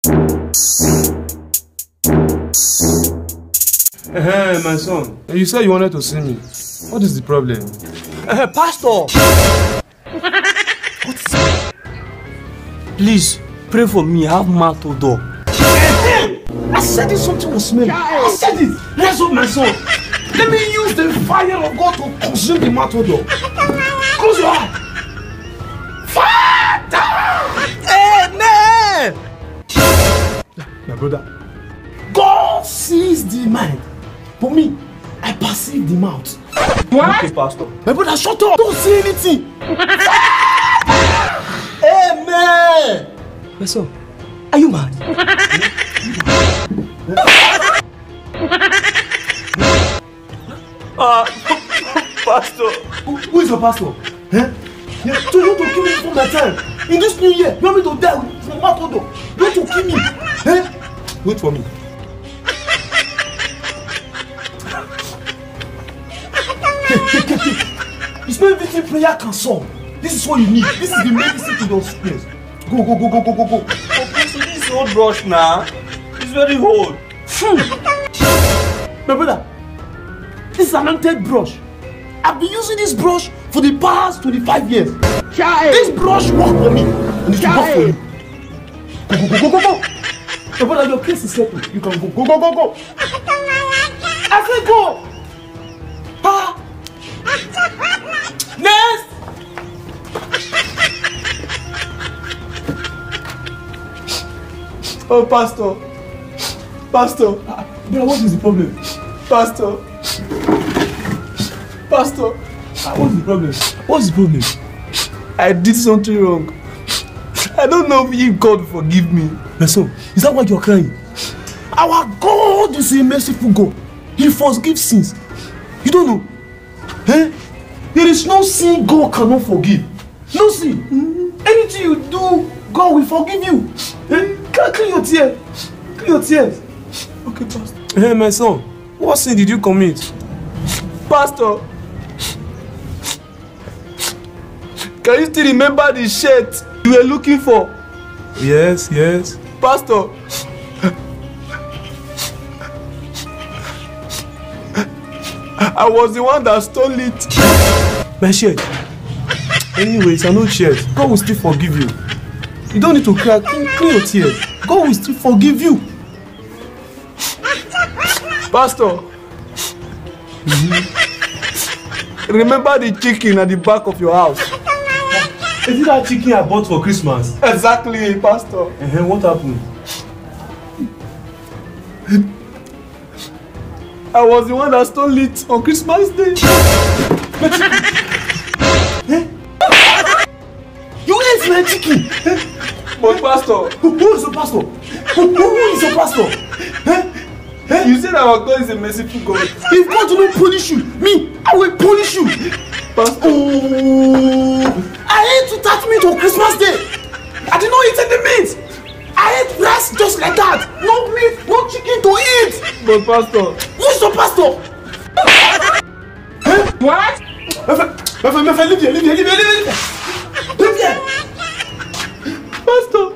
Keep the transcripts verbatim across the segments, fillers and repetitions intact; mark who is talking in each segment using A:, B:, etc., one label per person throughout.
A: Hey, my son, you said you wanted to see me. What is the problem?
B: Uh, Pastor! What is it? Please, pray for me. I have mouth odor.
C: I said it, something was smelling. I said it. Raise up, my son. Let me use the fire of God to consume the mouth odor. Close your eye. Father!
B: Amen!
C: My brother, God sees the mind. For me, I perceive the mouth.
B: What? Okay, Pastor.
C: My brother, shut up. Don't say anything. Amen.
B: My son, are you mad? uh, Pastor.
C: Who, who is your pastor? Eh? Yeah, so you want to kill me from my time. In this new year, you want me to die with my mouth odor. You want to kill me. Eh? Wait for me. It's not everything prayer can solve. This is what you need. This is the medicine to your sickness. Go, go, go, go, go, go, go.
B: Oh, Pastor, this is old brush now. It's very old.
C: Hmm. My brother, this is an anointed brush. I've been using this brush for the past twenty-five years. Child. This brush worked for me. And it will work for you. Go, go, go, go, go, go. My brother, your case is settled. You can go, go, go, go, go. I said go. Ah. Next!
B: Oh, Pastor. Pastor.
C: Ah, brother, what is the problem?
B: Pastor. Pastor.
C: Ah, what's the problem? What's the problem?
B: I did something wrong. I don't know if God will forgive me.
C: My son, is that why you're crying? Our God is a merciful God. He forgives sins. You don't know? Eh? There is no sin God cannot forgive. No sin. Mm-hmm. Anything you do, God will forgive you. Eh? Clean your tears. Clean your tears. Okay, Pastor.
A: Hey, my son, what sin did you commit?
B: Pastor, can you still remember the shirt you were looking for?
A: Yes, yes.
B: Pastor, I was the one that stole it.
A: My shirt. Anyway, it's an old shirt. God will still forgive you. You don't need to cry. Clean, clean your tears. God will still forgive you.
B: Pastor, mm-hmm. Remember the chicken at the back of your house?
A: Is it that chicken I bought for Christmas?
B: Exactly, Pastor.
A: Uh-huh, what happened?
B: I was the one that stole it on Christmas Day.
C: Eh? You ate my chicken.
B: But Pastor,
C: who, who is your pastor? Who, who is your pastor? Eh?
B: Eh? You said our God is a merciful God.
C: If God will not punish you, me, I will punish you.
B: Pastor,
C: oh, I ate to thirty meat on Christmas Day. I did not eat any meat. I ate rice just like that. No meat, no chicken to eat.
B: But Pastor,
C: who is your pastor? Eh?
B: What?
C: My friend, my friend, my friend, leave here, leave here, leave here, leave here. Leave here.
B: Pastor.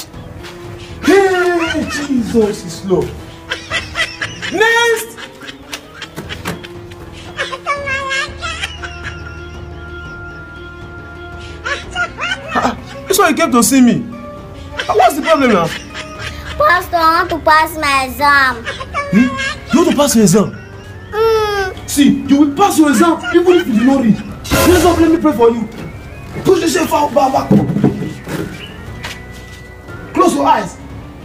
C: Hey, Jesus is Lord. Next.
A: That's why you came to see me. What's the problem now?
D: Pastor, I want to pass my exam.
C: Hmm? You want to pass your exam?
D: Mm.
C: See, you will pass your exam even if you did not read. Raise up, let me pray for you. Push yourself out, back, back. Close your eyes.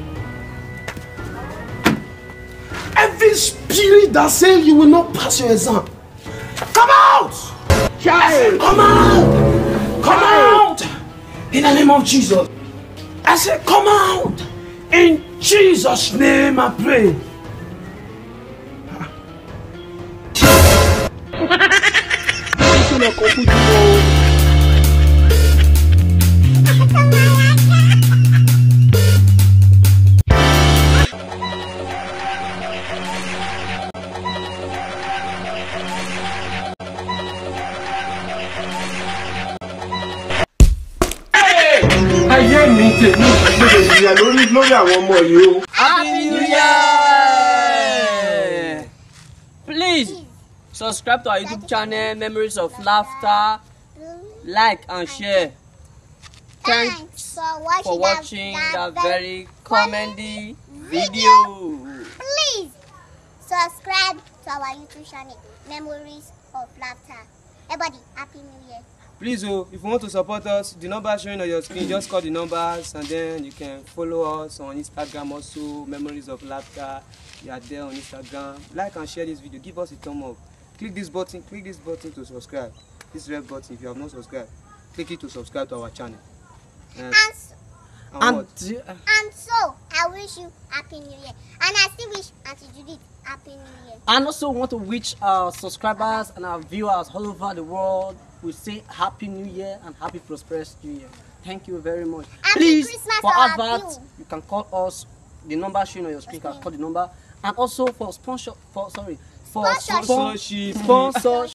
C: Every spirit that says you will not pass your exam, come out! Child. Come out! Come out! In the name of Jesus. I said, come out! In Jesus' name I pray.
A: I hear me.
C: jìyà lórí lórí àwọn ọmọ yìí o.
E: Happy New Year! Please subscribe to our YouTube channel, Memories of Laughter. Like and share. Thanks
D: for watching,
E: for watching
D: that,
E: that very comedy video.
D: Please subscribe to our YouTube channel, Memories of Laughter. Everybody, Happy New Year.
E: Please, oh, if you want to support us, the number showing on your screen, just call the numbers and then you can follow us on Instagram also, Memories of Laughter. You are there on Instagram. Like and share this video. Give us a thumb up. Click this button, click this button to subscribe. This red button, if you have not subscribed, click it to subscribe to our channel. And,
D: And, so,
E: and, and, what?
D: and so, I wish you Happy New Year. And I still wish Auntie Judith Happy New Year.
E: And also want to wish our subscribers and our viewers all over the world, we say Happy New Year and Happy Prosperous New Year. Thank you very much.
D: Happy
E: Please,
D: Christmas
E: for
D: to our
E: adverts,
D: view.
E: you can call us. The number showing on your screen, you can call the number. And also for sponsor, for sorry, for
D: Sponsorship.
E: sponsor, sponsor